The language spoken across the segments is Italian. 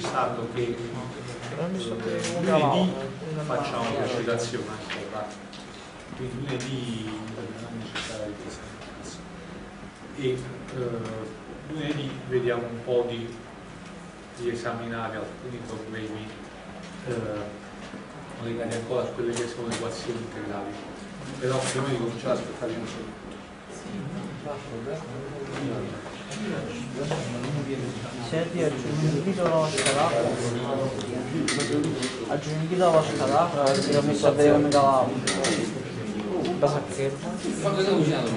stato che lunedì facciamo una citazione ancora, quindi lunedì non necessaria questa e lunedì vediamo un po' di esaminare alcuni problemi legati ancora a quelle che sono le equazioni integrali, però prima di cominciare aspettare un secondo. Senti, aggiungi la vostra data, aggiungi la vostra data, si è messo a vedere come calavo. Basta che Quanto stiamo cucinando?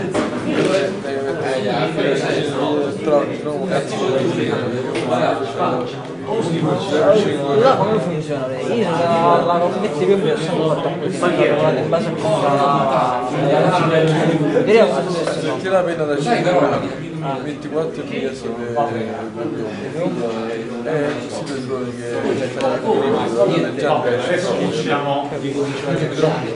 là come funziona? Io la cosa che ti più sono fatto acquistare in base a Senti la penna da 5 24 mesi si vedono che già adesso cominciamo di cominciare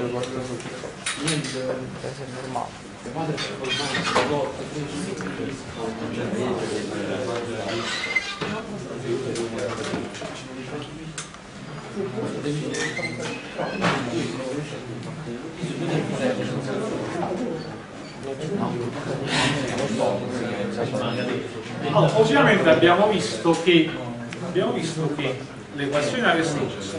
allora, ovviamente abbiamo visto che l'equazione Navier-Stokes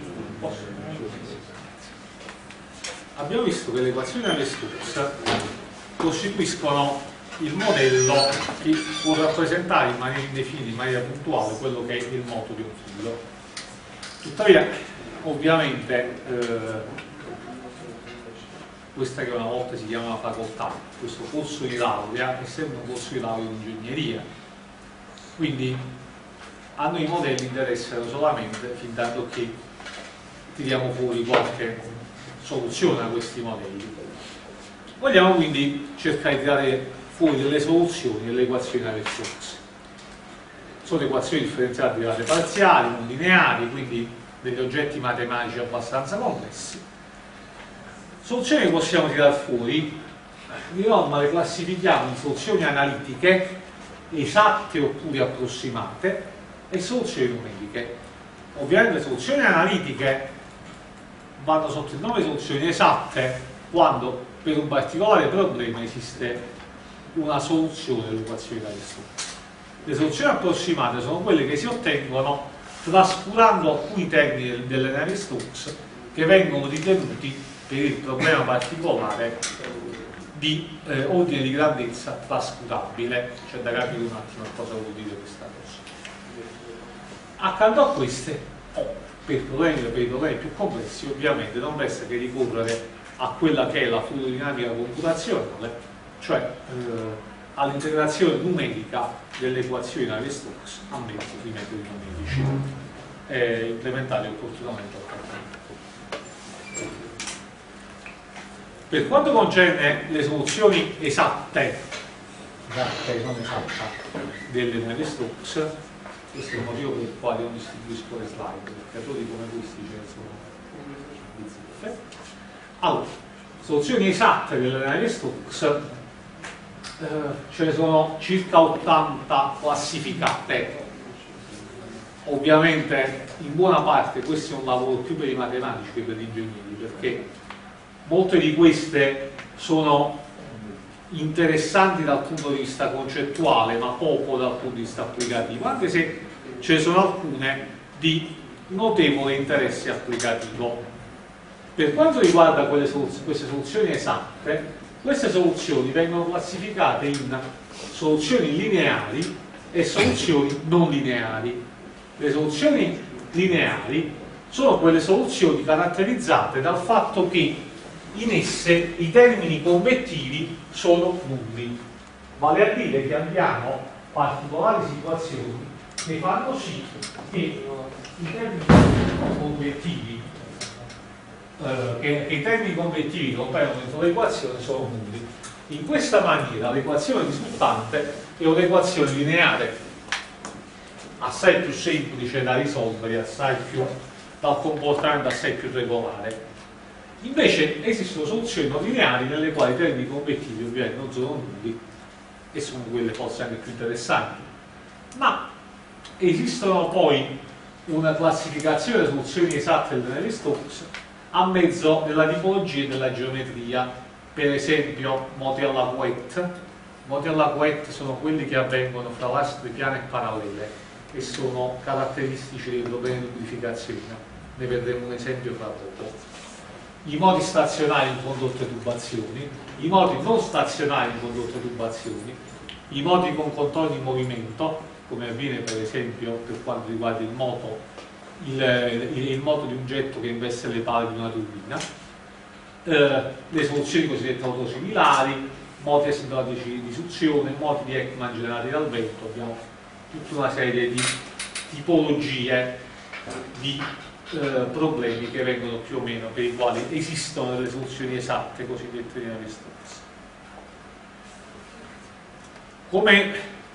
costituiscono il modello che può rappresentare in maniera indefinita, in maniera puntuale, quello che è il moto di un fluido. Tuttavia, ovviamente, questa che una volta si chiamava facoltà, questo corso di laurea è sempre un corso di laurea in ingegneria, quindi a noi i modelli interessano solamente fin tanto che tiriamo fuori qualche soluzione a questi modelli. Vogliamo quindi cercare di tirare fuori delle soluzioni delle equazioni Navier-Stokes. Sono equazioni differenziali derivate parziali, non lineari, quindi degli oggetti matematici abbastanza complessi. Soluzioni che possiamo tirare fuori, di norma le classifichiamo in soluzioni analitiche, esatte oppure approssimate, e soluzioni numeriche. Ovviamente le soluzioni analitiche vanno sotto il nome di soluzioni esatte quando per un particolare problema esiste una soluzione dell'equazione Navier-Stokes. Le soluzioni approssimate sono quelle che si ottengono trascurando alcuni termini delle Navier-Stokes che vengono ritenuti per il problema particolare di ordine di grandezza trascurabile, cioè da capire un attimo cosa vuol dire questa cosa. Accanto a queste, per i problemi più complessi, ovviamente non resta che ricorrere a quella che è la fluidodinamica computazionale, cioè all'integrazione numerica delle equazioni Navier-Stokes a mezzo di metodi numerici implementati opportunamente al trattamento. Per quanto concerne le soluzioni esatte delle Navier-Stokes, questo è il motivo per il quale non distribuisco le slide, perché errori come questi ce ne sono bizzeffe. Allora, soluzioni esatte delle Navier-Stokes ce ne sono circa 80 classificate. Ovviamente in buona parte questo è un lavoro più per i matematici che per gli ingegneri, perché molte di queste sono interessanti dal punto di vista concettuale, ma poco dal punto di vista applicativo, anche se ce ne sono alcune di notevole interesse applicativo. Per quanto riguarda queste soluzioni esatte, queste soluzioni vengono classificate in soluzioni lineari e soluzioni non lineari. Le soluzioni lineari sono quelle soluzioni caratterizzate dal fatto che in esse i termini convettivi sono nulli, vale a dire che abbiamo particolari situazioni che fanno sì che i termini convettivi che compaiono dentro l'equazione sono nulli. In questa maniera l'equazione risultante è un'equazione lineare assai più semplice da risolvere, assai più dal comportamento assai più regolare. Invece esistono soluzioni non lineari nelle quali i termini convettivi ovviamente non sono nulli e sono quelle forse anche più interessanti, ma Esistono poi una classificazione delle soluzioni esatte delle Stokes a mezzo della tipologia e della geometria, per esempio moti alla Couette. Moti alla Couette sono quelli che avvengono fra lastre piane e parallele e sono caratteristici dei problemi di lubrificazione, ne vedremo un esempio fra poco. I moti stazionari in condotte tubazioni, i moti non stazionari in condotte tubazioni, i moti con contorni in movimento, come avviene per esempio per quanto riguarda il moto di un getto che investe le pale di una turbina, le soluzioni cosiddette autosimilari, moti asintotici di suzione, moti di Ekman generati dal vento. Abbiamo tutta una serie di tipologie di problemi che vengono più o meno, per i quali esistono delle soluzioni esatte cosiddette di Navier-Stokes. Come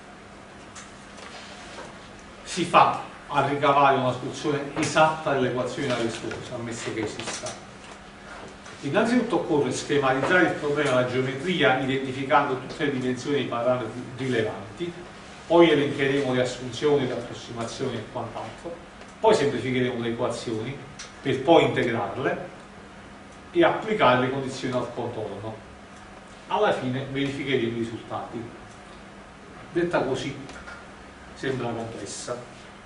si fa a ricavare una soluzione esatta dell'equazione di Navier-Stokes, ammesso che esista? Innanzitutto occorre schematizzare il problema della geometria identificando tutte le dimensioni dei parametri rilevanti, poi elencheremo le assunzioni, le approssimazioni e quant'altro, poi semplificheremo le equazioni per poi integrarle e applicare le condizioni al contorno. Alla fine verificheremo i risultati. Detta così sembra complessa.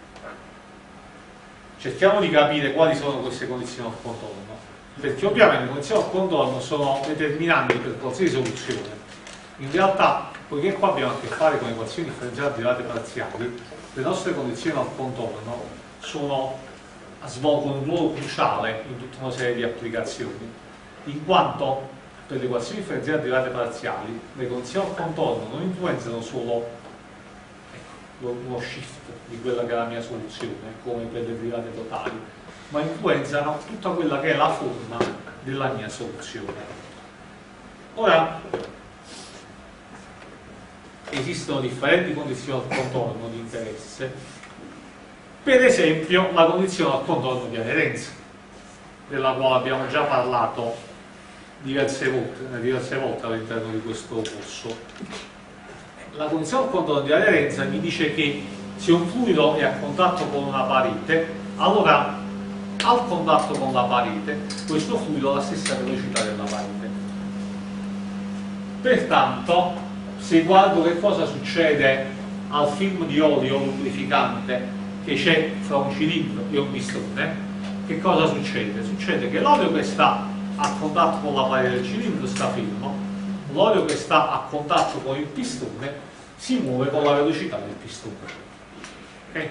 Cerchiamo di capire quali sono queste condizioni al contorno, perché ovviamente le condizioni al contorno sono determinanti per qualsiasi soluzione. In realtà, poiché qua abbiamo a che fare con equazioni differenziali derivate parziali, le nostre condizioni al contorno svolgono un ruolo cruciale in tutta una serie di applicazioni, in quanto per le equazioni differenziali derivate parziali le condizioni al contorno non influenzano solo lo shift di quella che è la mia soluzione, come per le derivate totali, ma influenzano tutta quella che è la forma della mia soluzione. Ora, esistono differenti condizioni al contorno di interesse, per esempio la condizione al contorno di aderenza, della quale abbiamo già parlato diverse volte all'interno di questo corso. La condizione al contorno di aderenza mi dice che se un fluido è a contatto con una parete, allora al contatto con la parete questo fluido ha la stessa velocità della parete. Pertanto, se guardo che cosa succede al film di olio lubrificante che c'è fra un cilindro e un pistone, che cosa succede? Succede che l'olio che sta a contatto con la parete del cilindro sta fermo, l'olio che sta a contatto con il pistone si muove con la velocità del pistone. Okay?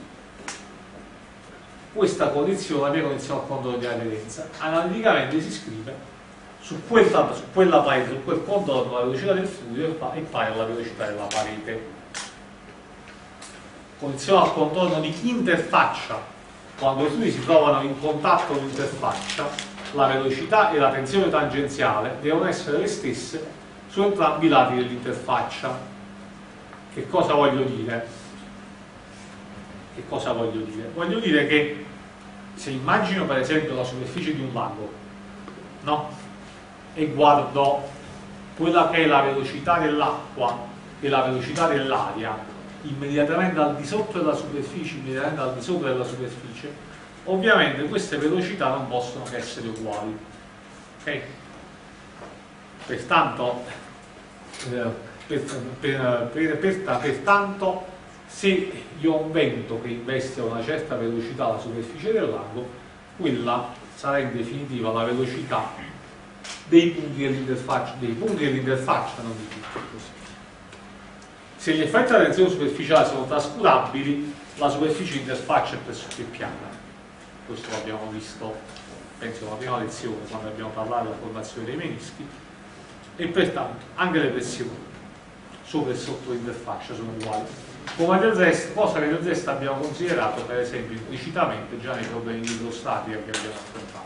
Questa condizione, la mia condizione al contorno di aderenza, analiticamente si scrive su quella parete, su quel contorno, la velocità del fluido è pari alla velocità della parete. Condizione al contorno di interfaccia: quando i fluidi si trovano in contatto con l'interfaccia, la velocità e la tensione tangenziale devono essere le stesse su entrambi i lati dell'interfaccia. Che cosa voglio dire? Che cosa voglio dire? Voglio dire che se immagino per esempio la superficie di un lago, no? E guardo quella che è la velocità dell'acqua e la velocità dell'aria immediatamente al di sotto della superficie, immediatamente al di sopra della superficie, ovviamente queste velocità non possono che essere uguali. Okay? Pertanto, pertanto, se io ho un vento che investe a una certa velocità la superficie del lago, quella sarà in definitiva la velocità dei punti dell'interfaccia, non di tutti così. Se gli effetti della tensione superficiale sono trascurabili, la superficie di interfaccia è pressoché piana. Questo l'abbiamo visto, penso, nella prima lezione, quando abbiamo parlato della formazione dei menischi, e pertanto anche le pressioni sopra e sotto l'interfaccia sono uguali, come del resto, cosa che del resto abbiamo considerato per esempio implicitamente già nei problemi di idrostatica che abbiamo affrontato.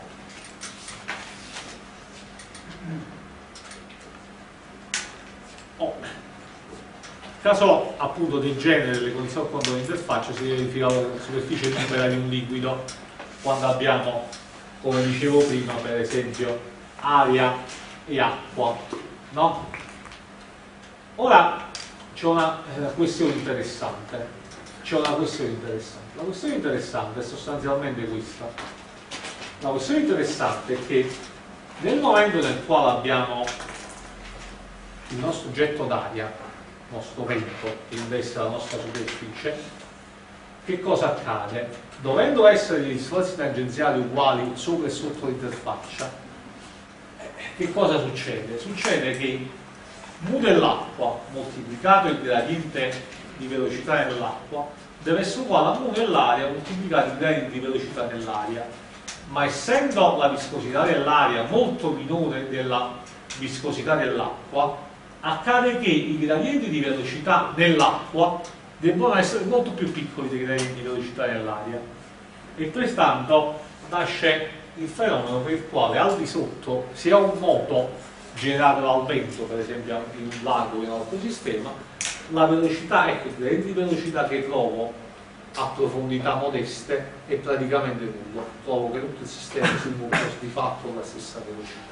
Caso appunto del genere delle condizioni al contorno dell'interfaccia si verifica la superficie libera di un liquido quando abbiamo, come dicevo prima, per esempio aria e acqua, no? Ora c'è una questione interessante. c'è una questione interessante. La questione interessante è sostanzialmente questa. La questione interessante è che nel momento nel quale abbiamo il nostro getto d'aria, il nostro vento che investe la nostra superficie, che cosa accade? Dovendo essere gli sforzi tangenziali uguali sopra e sotto l'interfaccia, che cosa succede? Succede che mu dell'acqua moltiplicato il gradiente di velocità nell'acqua deve essere uguale a mu dell'aria moltiplicato il gradiente di velocità nell'aria, ma essendo la viscosità dell'aria molto minore della viscosità dell'acqua, accade che i gradienti di velocità nell'acqua debbono essere molto più piccoli dei gradienti di velocità nell'aria, e pertanto nasce il fenomeno per il quale al di sotto si ha un moto generato dal vento, per esempio in un lago o in un altro sistema, la velocità, ecco, il gradiente di velocità che trovo a profondità modeste è praticamente nullo. Trovo che tutto il sistema si muove di fatto con la stessa velocità.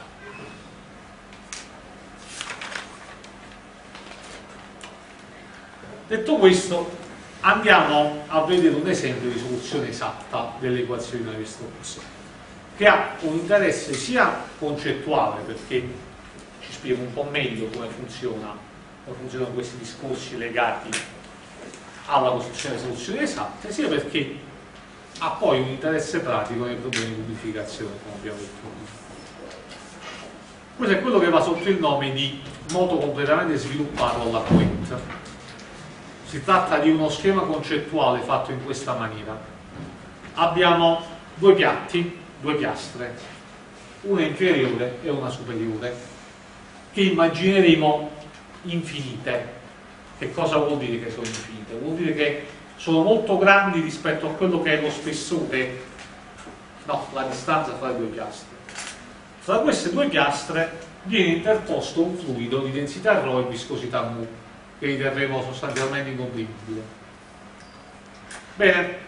Detto questo, andiamo a vedere un esempio di soluzione esatta dell'equazione di Navier-Stokes, che ha un interesse sia concettuale, perché ci spiega un po' meglio come funzionano questi discorsi legati alla costruzione di soluzioni esatte, sia perché ha poi un interesse pratico nei problemi di purificazione, come abbiamo detto prima. Questo è quello che va sotto il nome di moto completamente sviluppato alla Couette. Si tratta di uno schema concettuale fatto in questa maniera. Abbiamo due piatti, due piastre, una inferiore e una superiore, che immagineremo infinite. Che cosa vuol dire che sono infinite? Vuol dire che sono molto grandi rispetto a quello che è lo spessore, no, la distanza fra le due piastre. Fra queste due piastre viene interposto un fluido di densità ρ e viscosità μ, che riterremo sostanzialmente incomprimibile. Bene,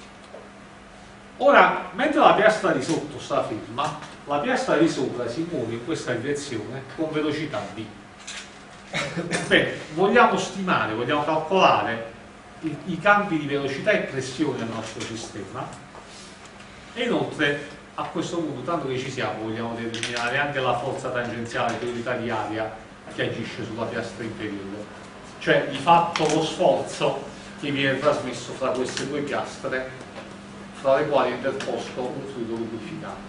ora, mentre la piastra di sotto sta ferma, la piastra di sopra si muove in questa direzione con velocità v. Bene, vogliamo stimare, vogliamo calcolare i campi di velocità e pressione del nostro sistema, e inoltre a questo punto, tanto che ci siamo, vogliamo determinare anche la forza tangenziale di unità di aria che agisce sulla piastra inferiore, cioè di fatto lo sforzo che viene trasmesso fra queste due piastre, fra le quali è interposto un fluido lubrificante.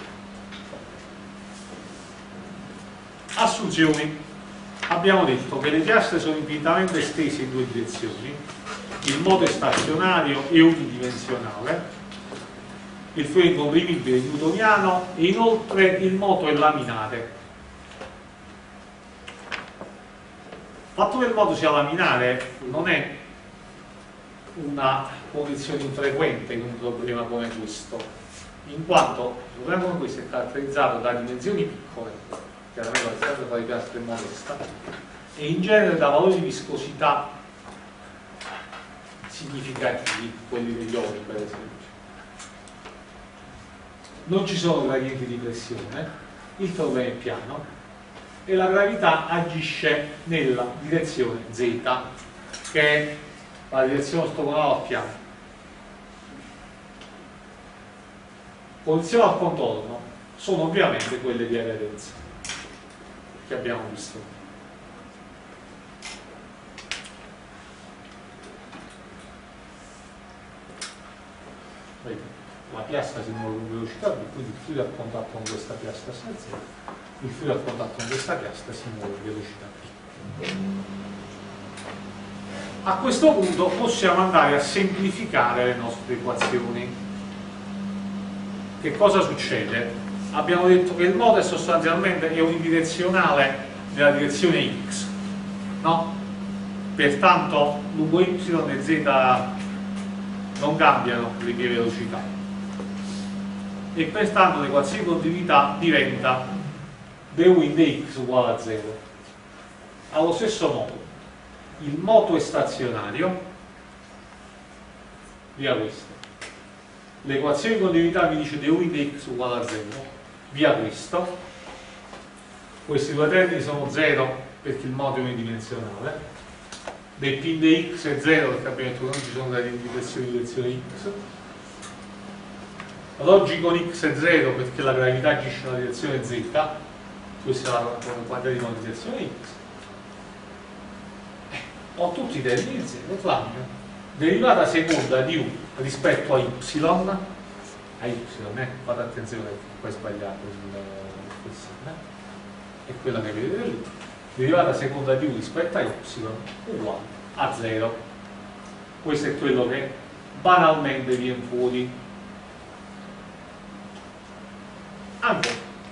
Assunzioni. Abbiamo detto che le piastre sono infinitamente estese in due direzioni, il moto è stazionario e unidimensionale, il fluido incomprimibile è newtoniano e inoltre il moto è laminare. Il fatto che il moto sia laminare non è una condizione infrequente in un problema come questo, in quanto un problema come questo è caratterizzato da dimensioni piccole, chiaramente la distanza tra le piastre è modesta, e in genere da valori di viscosità significativi, quelli degli oli per esempio. Non ci sono gradienti di pressione, il problema è piano e la gravità agisce nella direzione z, che è la direzione ortogonale al piano. Posizioni al contorno sono ovviamente quelle di aderenza che abbiamo visto. Vedete, la piastra si muove con velocità v, quindi il fluido a contatto con questa piastra sta a 0, il fluido a contatto con questa piastra si muove con velocità v. A questo punto possiamo andare a semplificare le nostre equazioni. Che cosa succede? Abbiamo detto che il moto è sostanzialmente unidirezionale nella direzione x, no? Pertanto lungo y e z non cambiano le mie velocità, e pertanto l'equazione di continuità diventa du in dx uguale a 0. Allo stesso modo il moto è stazionario, via questo. L'equazione di continuità mi dice du in dx uguale a 0, via questo. Questi due termini sono 0 perché il moto è unidimensionale, del pin di x è 0 perché abbiamo detto che non ci sono delle indicazioni di direzione x, log con x è 0 perché la gravità agisce nella direzione z, questa è la quantità di modi di direzione x, ho tutti i termini 0, tranne derivata seconda di u rispetto a y, fate attenzione perché poi è sbagliato è quella che vedete lì, derivata seconda di u rispetto a y uguale a 0. Questo è quello che banalmente viene fuori. Ancora,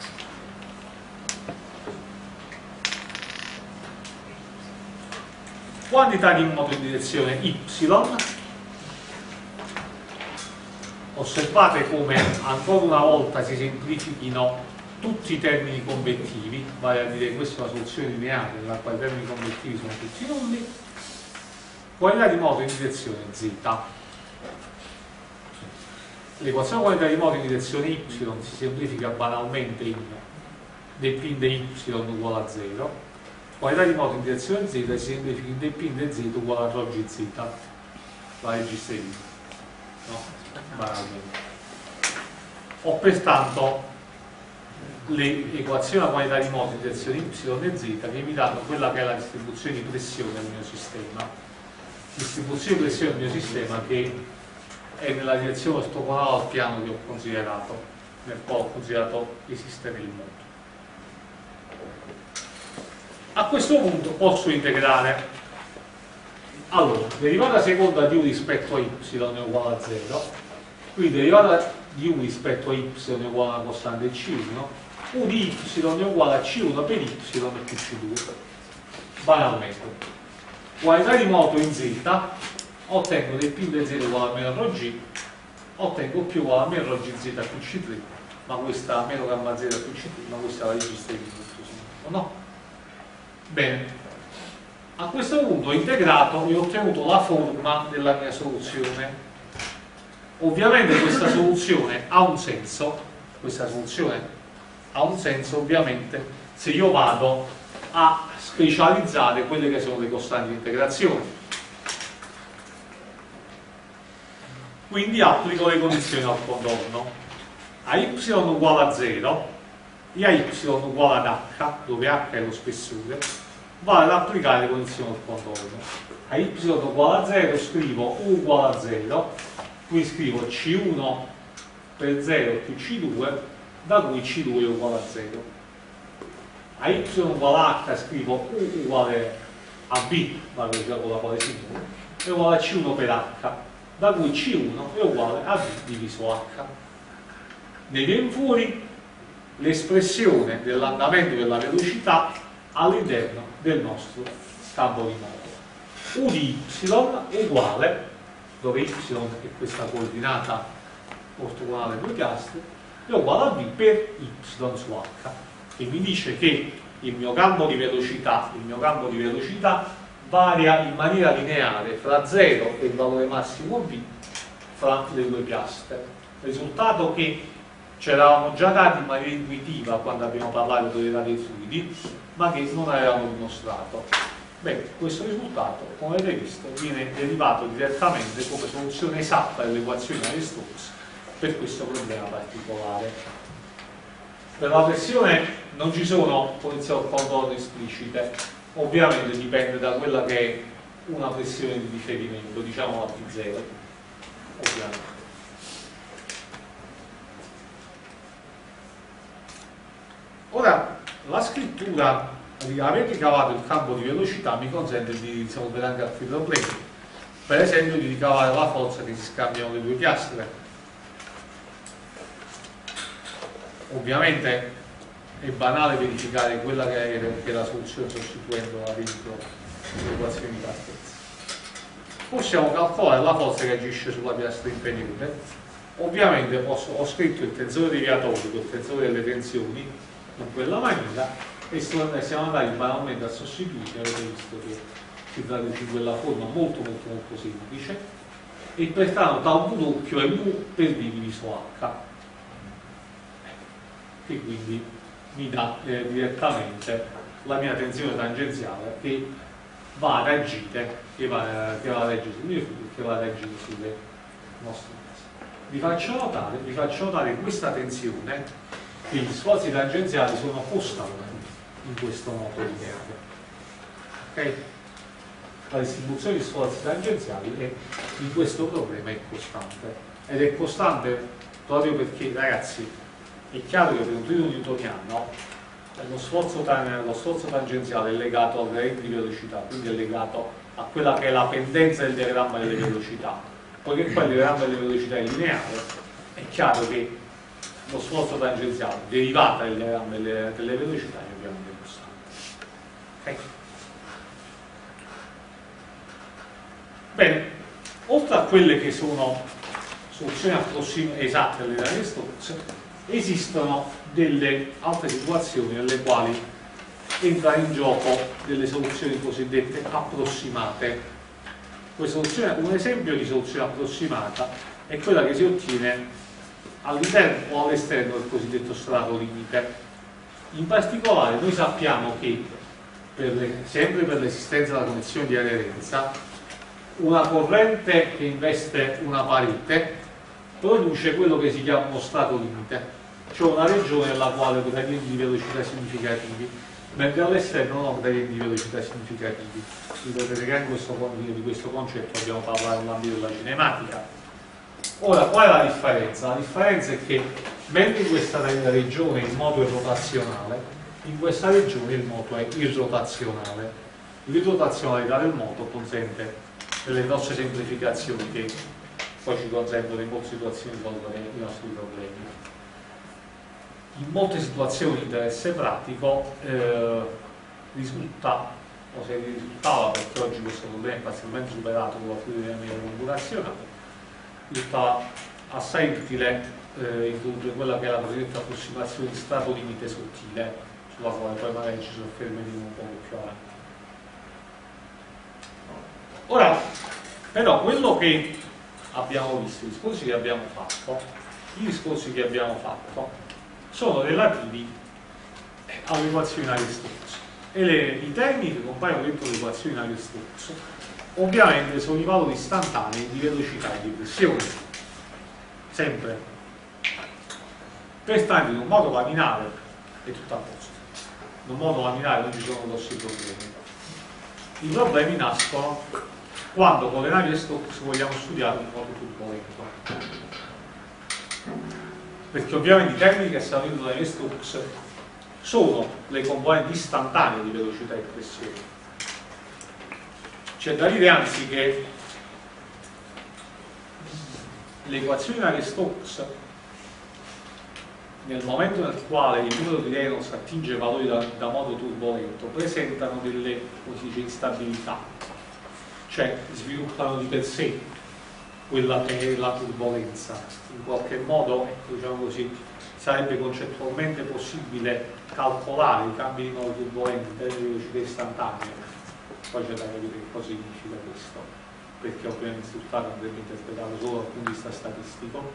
quantità di moto in direzione y, osservate come ancora una volta si semplifichino tutti i termini convettivi, vale a dire che questa è una soluzione lineare nella quale i termini convettivi sono tutti nulli. Quantità di moto in direzione z, l'equazione quantità di moto in direzione y si semplifica banalmente in del pin di y uguale a 0, quantità di moto in direzione z si semplifica in del pin di z uguale a rho gz, la registrerina, no? Banalmente. Ho pertanto l'equazione a quantità di moto in direzione y e z che mi danno quella che è la distribuzione di pressione del mio sistema, distribuzione di pressione del mio sistema che è nella direzione ortogonale al piano che ho considerato, nel quale ho considerato esistere il moto. A questo punto posso integrare. Allora, derivata seconda di u rispetto a y è uguale a 0, quindi derivata di u rispetto a y è uguale a una costante C1, u di y è uguale a C1 per y più C2, banalmente. Quantità di moto in z, ottengo del pin di z uguale a meno rho g, ottengo più uguale a meno rho gz più C3, ma questa meno gamma z più C3, ma questa la registreremo no? Bene. A questo punto ho integrato e ho ottenuto la forma della mia soluzione. Ovviamente questa soluzione ha un senso, ovviamente se io vado a specializzare quelle che sono le costanti di integrazione. Quindi applico le condizioni al contorno. A y uguale a 0 e a y uguale ad h, dove h è lo spessore, vale ad applicare le condizioni al contorno. A y uguale a 0 scrivo u uguale a 0, qui scrivo C1 per 0 più C2, da cui C2 è uguale a 0. A y uguale a h scrivo u uguale a b, vale con la quale singola, è uguale a C1 per h, da cui C1 è uguale a b diviso h. Ne viene fuori l'espressione dell'andamento della velocità all'interno del nostro campo di moto. U di y uguale, dove y è questa coordinata ortogonale due piastre, è uguale a v per y su h, e mi dice che il mio campo di velocità varia in maniera lineare fra 0 e il valore massimo v fra le due piastre. Risultato che ci eravamo già dati in maniera intuitiva quando abbiamo parlato delle dati dei fluidi, ma che non avevamo dimostrato. Bene, questo risultato, come avete visto, viene derivato direttamente come soluzione esatta dell'equazione di Stokes per questo problema particolare. Per la pressione non ci sono condizioni al contorno esplicite, ovviamente dipende da quella che è una pressione di riferimento, diciamo la P0, ovviamente. Ora, la scrittura di aver ricavato il campo di velocità mi consente di risolvere anche altri problemi, per esempio di ricavare la forza che si scambiano le due piastre. Ovviamente è banale verificare quella che è la soluzione sostituendola dentro l'equazione di partenza. Possiamo calcolare la forza che agisce sulla piastra inferiore. Ovviamente ho scritto il tensore deviatorio con il tensore delle tensioni in quella maniera e siamo andati banalmente a sostituire. Avete visto che si tratta di quella forma molto semplice, e pertanto tau v doppio è mu per v diviso h, che quindi mi dà direttamente la mia tensione tangenziale, che va ad agire, che va ad agire sulle fluidi, che va ad agire sulle nostre case. Vi faccio notare in questa tensione che gli sforzi tangenziali sono costanti in questo modo lineare. Ok? La distribuzione di sforzi tangenziali in questo problema è costante, ed è costante proprio perché, ragazzi, è chiaro che per un fluido newtoniano lo sforzo tangenziale è legato al gradiente di velocità, quindi è legato a quella che è la pendenza del diagramma delle velocità. Poiché poi il diagramma delle velocità è lineare, è chiaro che lo sforzo tangenziale derivata del diagramma delle velocità è ovviamente costante. Okay? Bene, oltre a quelle che sono soluzioni esatte alle linee di Stokes, esistono delle altre situazioni nelle quali entrano in gioco delle soluzioni cosiddette approssimate. Un esempio di soluzione approssimata è quella che si ottiene all'interno o all'esterno del cosiddetto strato limite. In particolare noi sappiamo che sempre per l'esistenza della condizione di aderenza, una corrente che investe una parete produce quello che si chiama uno strato limite, cioè una regione nella quale ho gradienti di velocità significativi, mentre all'esterno non ho gradienti di velocità significativi. Ricordate che anche di questo concetto abbiamo parlato nell'ambito della cinematica. Ora, qual è la differenza? La differenza è che mentre in questa regione il moto è rotazionale, in questa regione il moto è irrotazionale. L'irrotazionalità del moto consente delle grosse semplificazioni che poi ci consentono in molte situazioni di risolvere i nostri problemi. In molte situazioni di interesse pratico risultava, perché oggi questo problema è facilmente superato con la fluidodinamica computazionale, risultava assai utile introdurre quella che è la cosiddetta approssimazione di strato limite sottile, sulla quale poi magari ci soffermeremo un po' più avanti. Ora, però, quello che abbiamo visto, i discorsi che abbiamo fatto, sono relativi alle equazioni Navier-Stokes, e i termini che compaiono dentro le equazioni Navier-Stokes ovviamente sono i valori istantanei di velocità e di pressione, sempre. Pertanto in un modo laminare è tutto a posto, in un modo laminare non ci sono grossi problemi. I problemi nascono quando con le Navier-Stokes vogliamo studiare un modo turbolento, perché ovviamente i termini che stanno dentro le Navier-Stokes sono le componenti istantanee di velocità e pressione. C'è da dire anzi che le equazioni Navier-Stokes, nel momento nel quale il numero di Reynolds attinge valori da modo turbolento, presentano delle, come si dice, instabilità, cioè sviluppano di per sé quella che è la turbolenza. In qualche modo, ecco, diciamo così, sarebbe concettualmente possibile calcolare i cambi di modo turbolenti in termini di velocità istantanea. Poi c'è da capire che cosa significa questo, perché ovviamente il risultato andrebbe interpretato solo dal punto di vista statistico.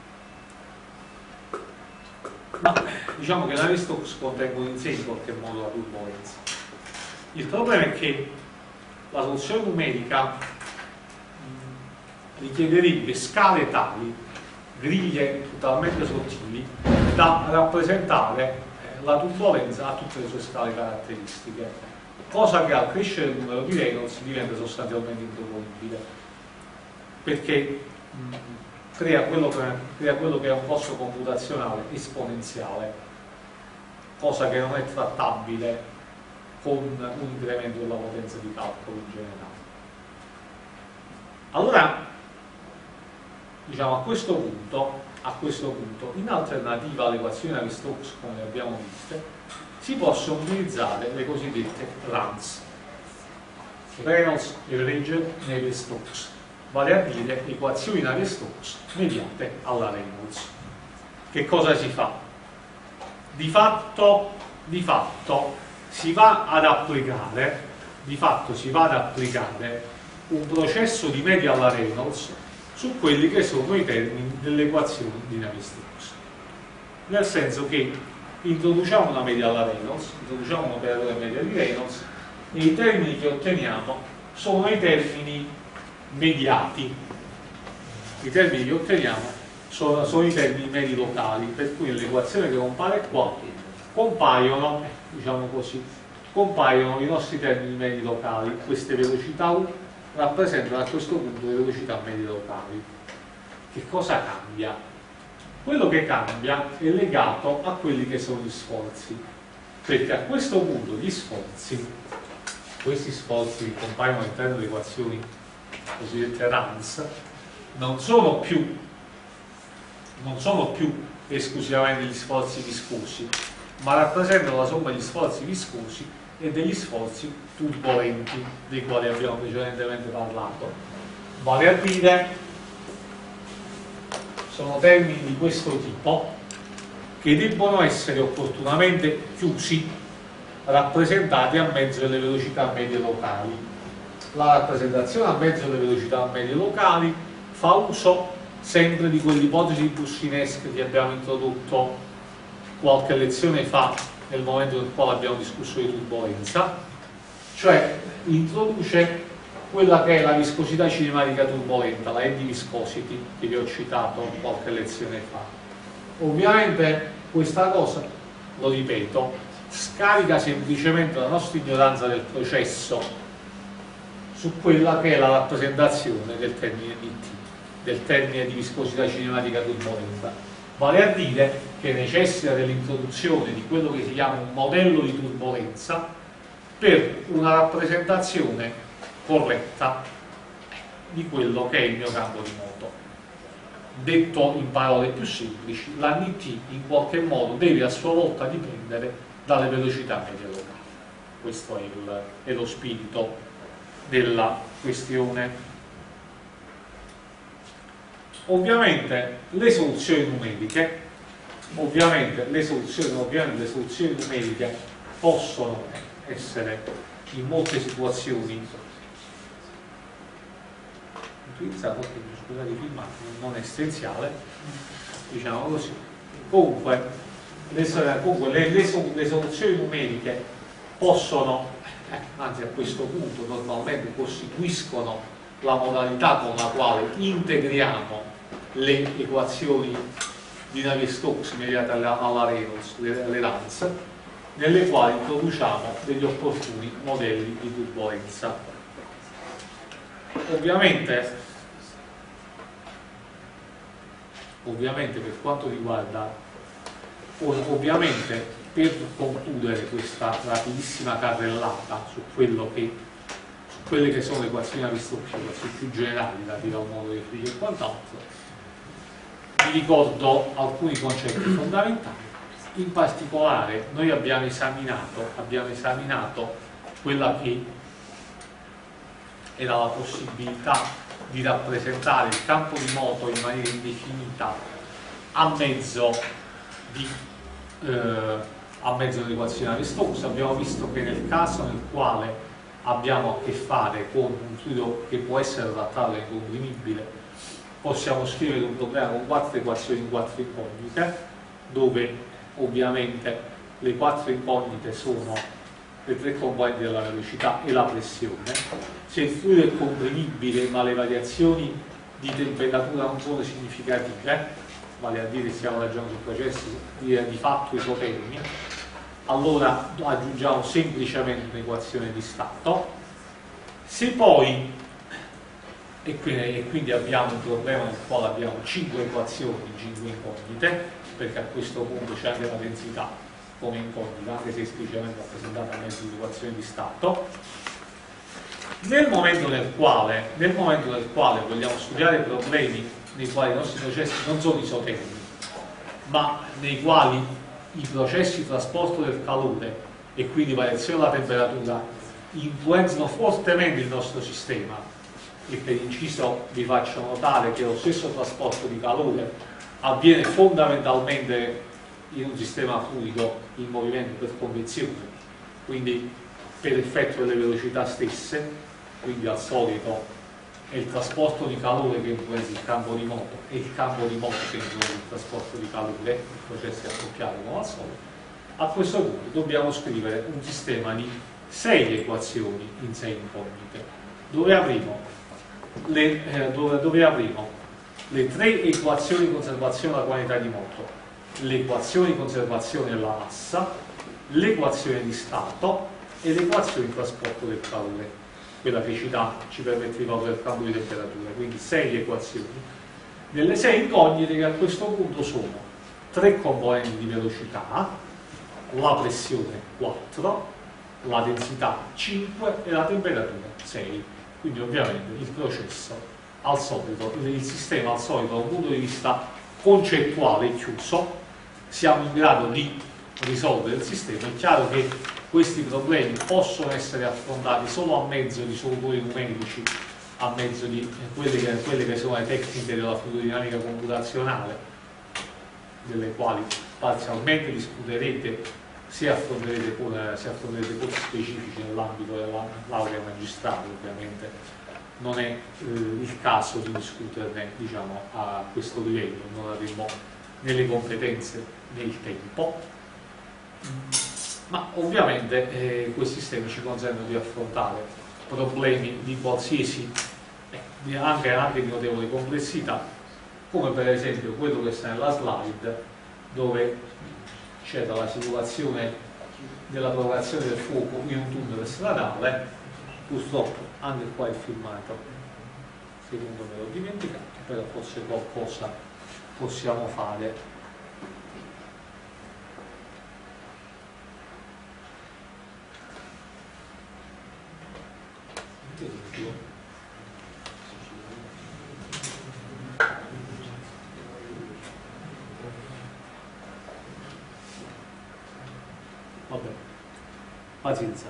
Ma diciamo che Navier-Stokes contengono in sé in qualche modo la turbolenza. Il problema è che la soluzione numerica richiederebbe scale tali, griglie totalmente sottili, da rappresentare la turbolenza a tutte le sue scale caratteristiche, cosa che al crescere del numero di Reynolds diventa sostanzialmente improponibile, perché crea quello che è un costo computazionale esponenziale, cosa che non è trattabile con un incremento della potenza di calcolo in generale. Allora, diciamo, a questo punto, in alternativa alle equazioni Navier-Stokes come le abbiamo viste, si possono utilizzare le cosiddette RANS, Reynolds Irringer Navier-Stokes, vale a dire equazioni Navier-Stokes mediate alla Reynolds. Che cosa si fa? Di fatto si va ad applicare un processo di media alla Reynolds su quelli che sono i termini delle equazioni di Navier-Stokes, nel senso che introduciamo una media alla Reynolds, introduciamo un operatore media di Reynolds e i termini che otteniamo sono i termini mediati. I termini che otteniamo sono i termini medi locali, per cui nell'equazione che compare qua compaiono, diciamo così, compaiono i nostri termini medi locali. Queste velocità U rappresentano a questo punto le velocità medie locali. Che cosa cambia? Quello che cambia è legato a quelli che sono gli sforzi, perché a questo punto gli sforzi, questi sforzi che compaiono all'interno delle equazioni cosiddette RANS, non sono più esclusivamente gli sforzi viscosi, ma rappresentano la somma degli sforzi viscosi e degli sforzi turbolenti, dei quali abbiamo precedentemente parlato. Vale a dire, sono termini di questo tipo che debbono essere opportunamente chiusi, rappresentati a mezzo delle velocità medie locali. La rappresentazione a mezzo delle velocità medie locali fa uso sempre di quell'ipotesi di Boussinesq che abbiamo introdotto qualche lezione fa, nel momento nel quale abbiamo discusso di turbolenza, cioè introduce quella che è la viscosità cinematica turbolenta, la eddy viscosity, che vi ho citato qualche lezione fa. Ovviamente questa cosa, lo ripeto, scarica semplicemente la nostra ignoranza del processo su quella che è la rappresentazione del termine dt, del termine di viscosità cinematica turbolenta, vale a dire che necessita dell'introduzione di quello che si chiama un modello di turbolenza per una rappresentazione corretta di quello che è il mio campo di moto. Detto in parole più semplici, la dt in qualche modo deve a sua volta dipendere dalle velocità medie locali. Questo è lo spirito della questione. Ovviamente le soluzioni numeriche possono essere in molte situazioni utilizzate, scusate i filmati, non essenziale, diciamo così. Comunque le soluzioni numeriche possono, anzi a questo punto normalmente costituiscono la modalità con la quale integriamo le equazioni di Navier-Stokes immediate alla Reynolds, le RANS, nelle quali introduciamo degli opportuni modelli di turbolenza. Ovviamente per quanto riguarda, ovviamente per concludere questa rapidissima carrellata su quelle che sono le equazioni aristoteliche più generali relative al modo dei fluidi e quant'altro, vi ricordo alcuni concetti fondamentali. In particolare noi abbiamo esaminato quella che era la possibilità di rappresentare il campo di moto in maniera indefinita a mezzo dell'equazione Navier-Stokes. Abbiamo visto che nel caso nel quale abbiamo a che fare con un fluido che può essere trattato e incomprimibile, possiamo scrivere un problema con 4 equazioni in 4 incognite, dove ovviamente le 4 incognite sono le 3 componenti della velocità e la pressione. Se il fluido è comprimibile ma le variazioni di temperatura non sono significative, vale a dire stiamo ragionando su processi di fatto isotermi, allora aggiungiamo semplicemente un'equazione di stato. Se poi, e quindi abbiamo un problema nel quale abbiamo 5 equazioni, 5 incognite, perché a questo punto c'è anche la densità come incognita, anche se esplicitamente rappresentata a mezzo di equazioni di stato. Nel momento nel quale vogliamo studiare problemi nei quali i nostri processi non sono isotermi, ma nei quali i processi di trasporto del calore e quindi variazione della temperatura influenzano fortemente il nostro sistema, e per inciso vi faccio notare che lo stesso trasporto di calore avviene fondamentalmente in un sistema fluido in movimento per convezione, quindi per effetto delle velocità stesse, quindi al solito è il trasporto di calore che influenza il campo di moto e il campo di moto che influenza il trasporto di calore, i processi accoppiati come al solito. A questo punto dobbiamo scrivere un sistema di 6 equazioni in 6 incognite, dove avremo le 3 equazioni di conservazione della quantità di moto, l'equazione di conservazione della massa, l'equazione di stato e l'equazione di trasporto del calore, quella che ci permette di valutare il cambio di temperatura. Quindi 6 equazioni. Nelle 6 incognite, che a questo punto sono 3 componenti di velocità, la pressione 4, la densità 5 e la temperatura 6. Quindi ovviamente il processo al solito, il sistema al solito da un punto di vista concettuale chiuso, siamo in grado di risolvere il sistema. È chiaro che questi problemi possono essere affrontati solo a mezzo di solutori numerici, a mezzo di quelle che sono le tecniche della fluidodinamica computazionale, delle quali parzialmente discuterete se affronterete corsi specifici nell'ambito della laurea magistrale. Ovviamente non è il caso di discuterne, diciamo, a questo livello, non avremo né le competenze né il tempo, ma ovviamente questi sistemi ci consentono di affrontare problemi di qualsiasi, anche di notevole complessità, come per esempio quello che sta nella slide, dove c'è la simulazione della propagazione del fuoco in un tunnel stradale. Purtroppo anche qua il filmato, secondo me l'ho dimenticato, però forse qualcosa possiamo fare. Vabbè, pazienza,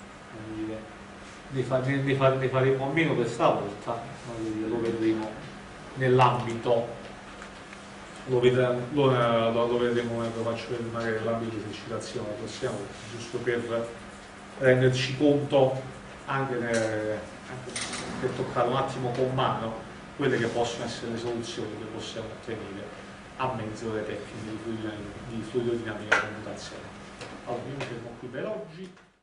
ne faremo a meno questa volta, lo vedremo nell'ambito, lo vedremo mentre faccio vedere magari l'ambito di esercitazione la prossima volta, giusto per renderci conto, anche per toccare un attimo con mano quelle che possono essere le soluzioni che possiamo ottenere a mezzo delle tecniche di fluidodinamica computazionale. Allora, io mi fermo qui per oggi.